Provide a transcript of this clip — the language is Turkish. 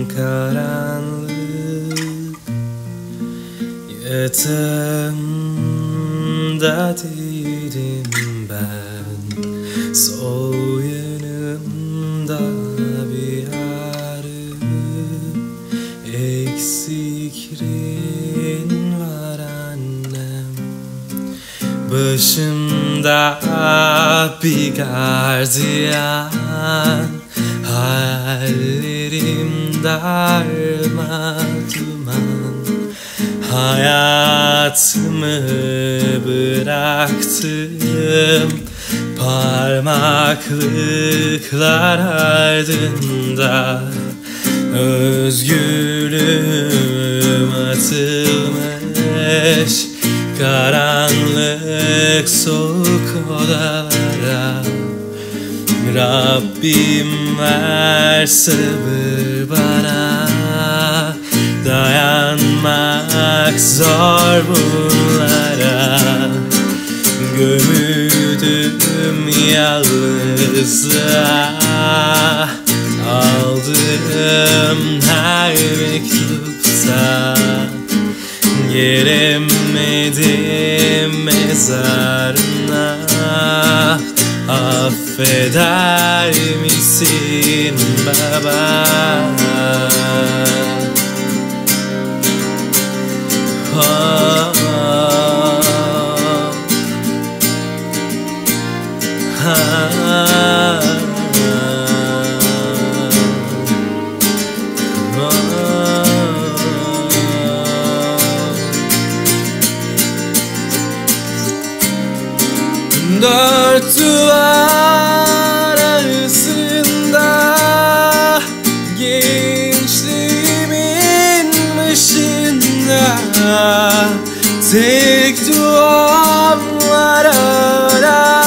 karanlık yatağımda değilim ben. Sol yanımda bir ağrı, eksikliğin var annem. Başımda bir gardiyan, hayallerim darmaduman. Hayatımı bıraktım parmaklıklar ardında. Özgürlüğüm atılmış karanlık soğuk odalara. Rabbim ver sabır bana, dayanmak zor bunlara. Gömüldüm yalnızlığa, aldığım her mektupta. Gelemedim mezarına, affeder misin baba? Oh, oh, dört duvar arasında gençliğimin ışığında tek duam var hala.